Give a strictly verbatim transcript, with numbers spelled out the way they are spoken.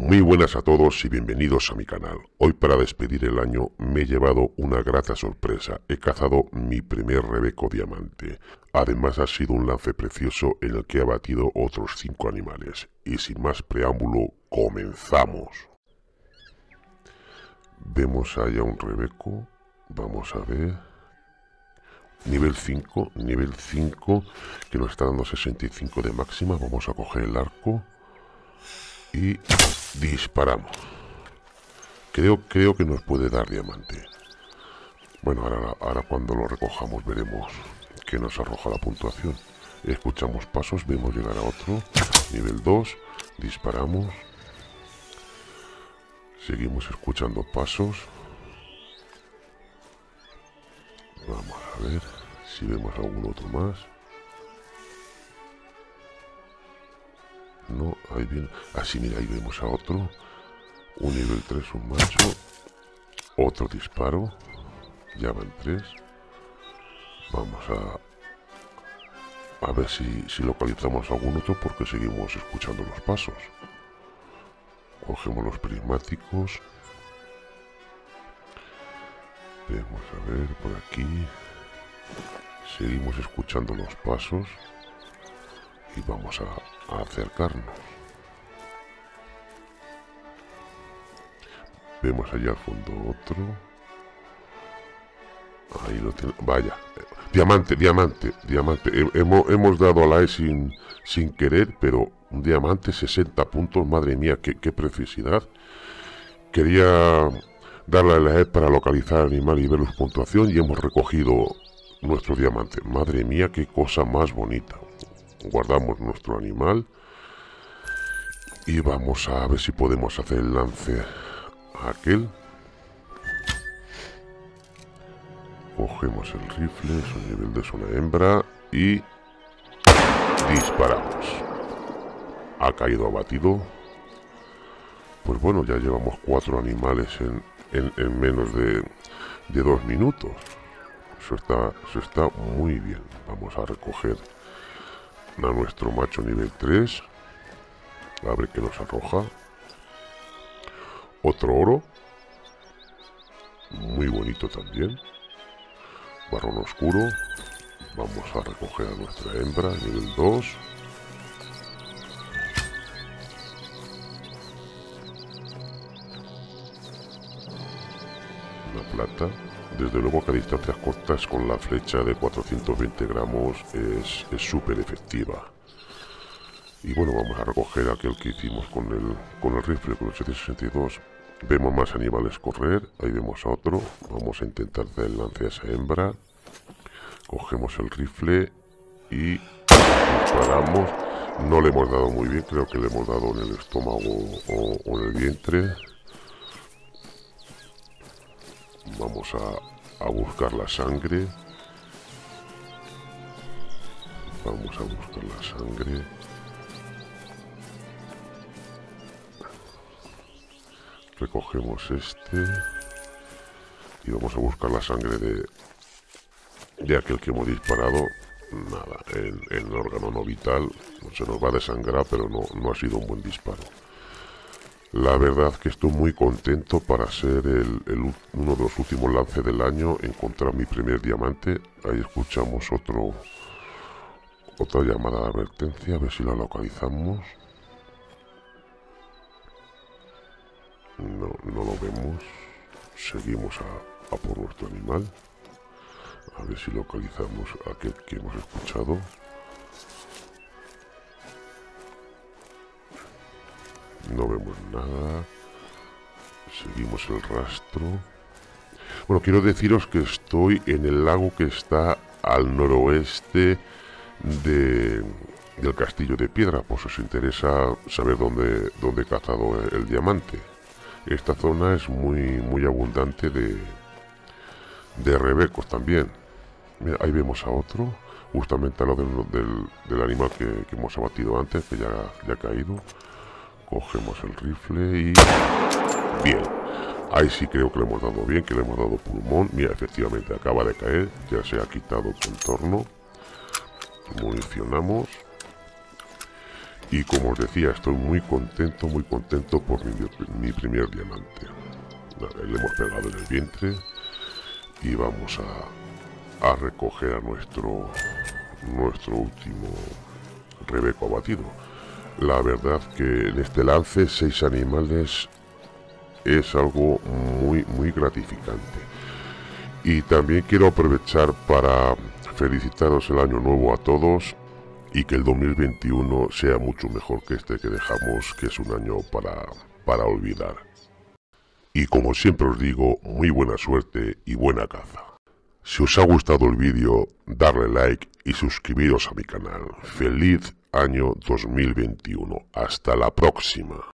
Muy buenas a todos y bienvenidos a mi canal. Hoy, para despedir el año, me he llevado una grata sorpresa. He cazado mi primer Rebeco diamante. Además, ha sido un lance precioso en el que he abatido otros cinco animales. Y sin más preámbulo, comenzamos. Vemos allá un Rebeco. Vamos a ver. Nivel cinco, nivel cinco, que nos está dando sesenta y cinco de máxima. Vamos a coger el arco y disparamos. Creo, creo que nos puede dar diamante. Bueno, ahora, ahora cuando lo recojamos veremos que nos arroja la puntuación. Escuchamos pasos, vemos llegar a otro. Nivel dos, disparamos. Seguimos escuchando pasos. Vamos a ver si vemos algún otro más. No, ahí viene. Así, mira, ahí vemos a otro. Un nivel tres, un macho. Otro disparo. Ya van tres. Vamos a... A ver si, si localizamos algún otro, porque seguimos escuchando los pasos. Cogemos los prismáticos. Vamos a ver por aquí. Seguimos escuchando los pasos. Y vamos a, a acercarnos. Vemos allá al fondo otro. Ahí lo tenemos. Vaya. Diamante, diamante, diamante. Hemos, hemos dado a la E sin, sin querer, pero un diamante, sesenta puntos. Madre mía, qué, qué precisidad. Quería darle a la E para localizar al animal y ver su puntuación, y hemos recogido nuestro diamante. Madre mía, qué cosa más bonita. Guardamos nuestro animal y vamos a ver si podemos hacer el lance a aquel. Cogemos el rifle, es un nivel de zona hembra, y disparamos. Ha caído abatido. Pues bueno, ya llevamos cuatro animales en, en, en menos de, de dos minutos. Eso está, eso está muy bien. Vamos a recoger a nuestro macho nivel tres. A ver qué nos arroja. Otro oro. Muy bonito también. Barrón oscuro. Vamos a recoger a nuestra hembra nivel dos. Una plata. Desde luego que a distancias cortas con la flecha de cuatrocientos veinte gramos es súper efectiva. Y bueno, vamos a recoger aquel que hicimos con el, con el rifle, con el setecientos sesenta y dos. Vemos más animales correr. Ahí vemos a otro. Vamos a intentar hacer el lance a esa hembra. Cogemos el rifle y disparamos. No le hemos dado muy bien. Creo que le hemos dado en el estómago o, o en el vientre. Vamos a, a buscar la sangre. Vamos a buscar la sangre. Recogemos este. Y vamos a buscar la sangre de, de aquel que hemos disparado. Nada, en, en el órgano no vital. Se nos va a desangrar, pero no, no ha sido un buen disparo. La verdad que estoy muy contento para ser el, el, uno de los últimos lances del año. Encontrar mi primer diamante. Ahí escuchamos otro otra llamada de advertencia. A ver si la localizamos. No, no lo vemos. Seguimos a, a por nuestro animal. A ver si localizamos aquel que hemos escuchado. No vemos nada. Seguimos el rastro. Bueno, quiero deciros que estoy en el lago que está al noroeste de, del castillo de piedra. Pues os interesa saber dónde, dónde he cazado el, el diamante. Esta zona es muy, muy abundante de, de rebecos también. Mira, ahí vemos a otro. Justamente al lado del, del, del animal que, que hemos abatido antes, que ya, ya ha caído. Cogemos el rifle y... Bien. Ahí sí creo que le hemos dado bien, que le hemos dado pulmón. Mira, efectivamente acaba de caer. Ya se ha quitado el contorno. Municionamos. Y como os decía, estoy muy contento, muy contento por mi, mi primer diamante. Vale, le hemos pegado en el vientre y vamos a, a recoger a nuestro, nuestro último rebeco abatido. La verdad que en este lance seis animales es algo muy muy gratificante. Y también quiero aprovechar para felicitaros el año nuevo a todos y que el dos mil veintiuno sea mucho mejor que este que dejamos, que es un año para, para olvidar. Y como siempre os digo, muy buena suerte y buena caza. Si os ha gustado el vídeo, darle like y suscribiros a mi canal. ¡Feliz año dos mil veintiuno! ¡Hasta la próxima!